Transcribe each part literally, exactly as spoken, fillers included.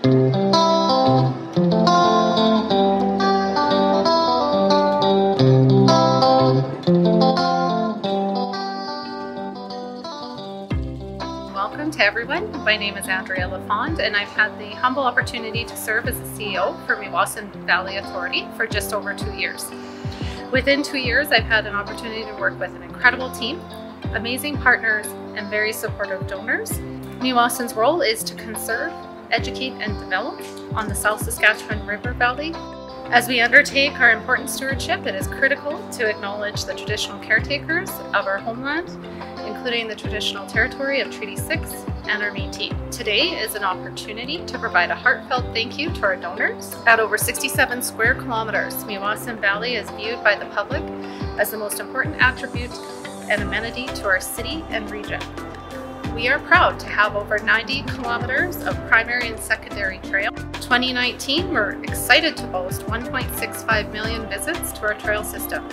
Welcome to everyone. My name is Andrea Lafond, and I've had the humble opportunity to serve as the C E O for Meewasin Valley Authority for just over two years. Within two years, I've had an opportunity to work with an incredible team, amazing partners, and very supportive donors. Meewasin's role is to conserve, educate, and develop on the South Saskatchewan River Valley. As we undertake our important stewardship, it is critical to acknowledge the traditional caretakers of our homeland, including the traditional territory of Treaty six and our Métis. Today is an opportunity to provide a heartfelt thank you to our donors. At over sixty-seven square kilometers, Meewasin Valley is viewed by the public as the most important attribute and amenity to our city and region. We are proud to have over ninety kilometers of primary and secondary trail. twenty nineteen, we're excited to boast one point six five million visits to our trail system.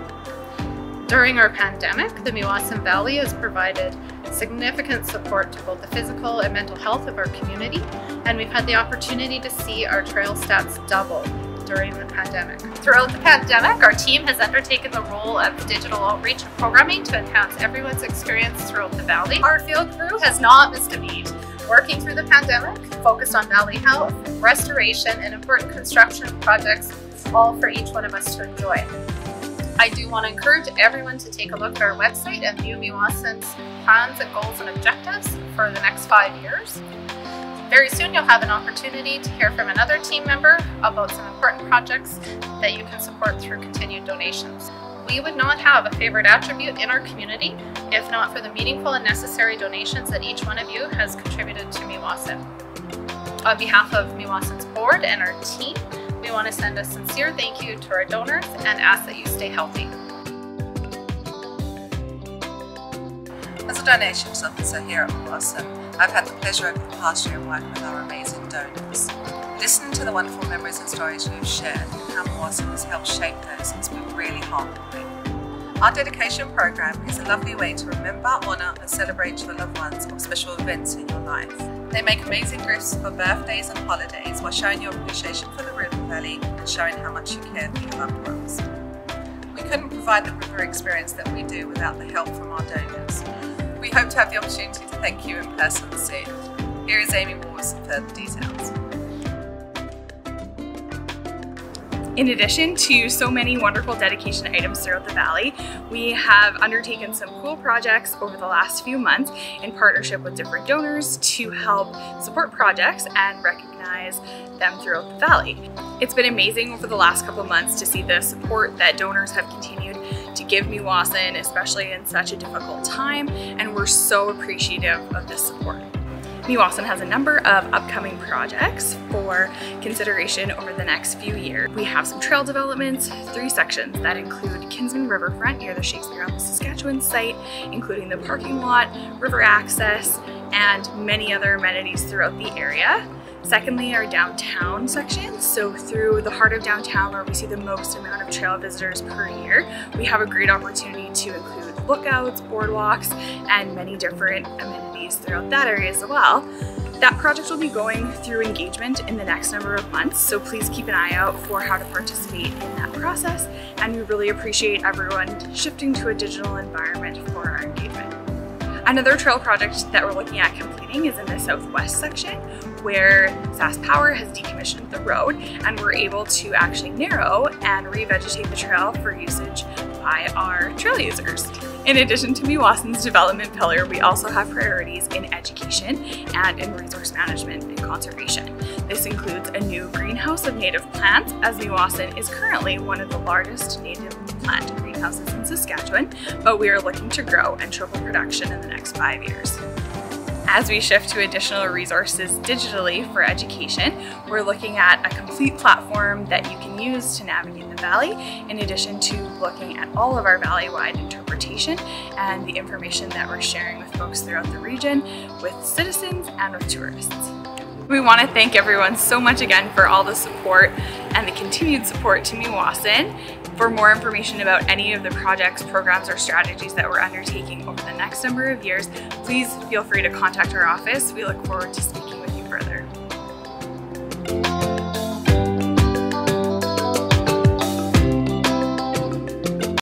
During our pandemic, the Meewasin Valley has provided significant support to both the physical and mental health of our community, and we've had the opportunity to see our trail stats double during the pandemic. Throughout the pandemic, our team has undertaken the role of digital outreach and programming to enhance everyone's experience throughout the valley. Our field crew has not missed a beat, working through the pandemic, focused on valley health, restoration, and important construction projects, all for each one of us to enjoy. I do want to encourage everyone to take a look at our website and view Meewasin's plans and goals and objectives for the next five years. Very soon you'll have an opportunity to hear from another team member about some important projects that you can support through continued donations. We would not have a favorite attribute in our community if not for the meaningful and necessary donations that each one of you has contributed to Meewasin. On behalf of Meewasin's board and our team, we want to send a sincere thank you to our donors and ask that you stay healthy. As a donations officer here at Meewasin, I've had the pleasure over the past year of working with our amazing donors. Listening to the wonderful memories and stories we've shared and how Meewasin has helped shape those has been really heartwarming. Our dedication program is a lovely way to remember, honour and celebrate your loved ones or special events in your life. They make amazing gifts for birthdays and holidays while showing your appreciation for the River Valley and showing how much you care for your loved ones. We couldn't provide the river experience that we do without the help from our donors. We hope to have the opportunity to thank you in person soon. Here is Amy Moore with some further details. In addition to so many wonderful dedication items throughout the valley, we have undertaken some cool projects over the last few months in partnership with different donors to help support projects and recognize them throughout the valley. It's been amazing over the last couple of months to see the support that donors have continued to give Meewasin, especially in such a difficult time, and we're so appreciative of this support. Meewasin has a number of upcoming projects for consideration over the next few years. We have some trail developments, three sections that include Kinsman Riverfront near the Shakespeare on the Saskatchewan site, including the parking lot, river access, and many other amenities throughout the area. Secondly, our downtown section. So through the heart of downtown, where we see the most amount of trail visitors per year, we have a great opportunity to include lookouts, boardwalks, and many different amenities throughout that area as well. That project will be going through engagement in the next number of months, so please keep an eye out for how to participate in that process, and we really appreciate everyone shifting to a digital environment for our engagement. Another trail project that we're looking at completing is in the southwest section, where SaskPower has decommissioned the road and we're able to actually narrow and revegetate the trail for usage by our trail users. In addition to Meewasin's development pillar, we also have priorities in education and in resource management and conservation. This includes a new greenhouse of native plants, as Meewasin is currently one of the largest native plant greenhouses in Saskatchewan, but we are looking to grow and triple production in the next five years. As we shift to additional resources digitally for education, we're looking at a complete platform that you can use to navigate the valley, in addition to looking at all of our valley-wide interpretation and the information that we're sharing with folks throughout the region, with citizens and with tourists. We want to thank everyone so much again for all the support and the continued support to Meewasin. For more information about any of the projects, programs, or strategies that we're undertaking over the next number of years, please feel free to contact our office. We look forward to speaking with you further.